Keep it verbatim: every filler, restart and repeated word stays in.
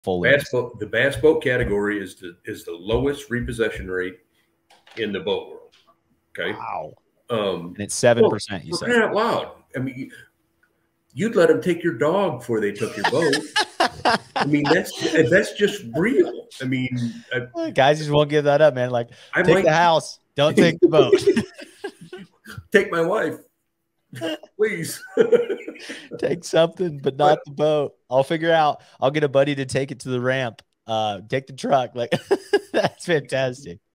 fully. Bass boat, the bass boat category is the is the lowest repossession rate in the boat world. Okay. Wow. Um, And it's seven well, percent. You for said crying out loud. I mean, you'd let them take your dog before they took your boat. I mean, that's that's just real. I mean, I, guys just won't give that up, man. Like, I take might the house, don't take the boat. take my wife, please. Take something, but not but, the boat. I'll figure out. I'll get a buddy to take it to the ramp. Uh, take the truck. Like, that's fantastic.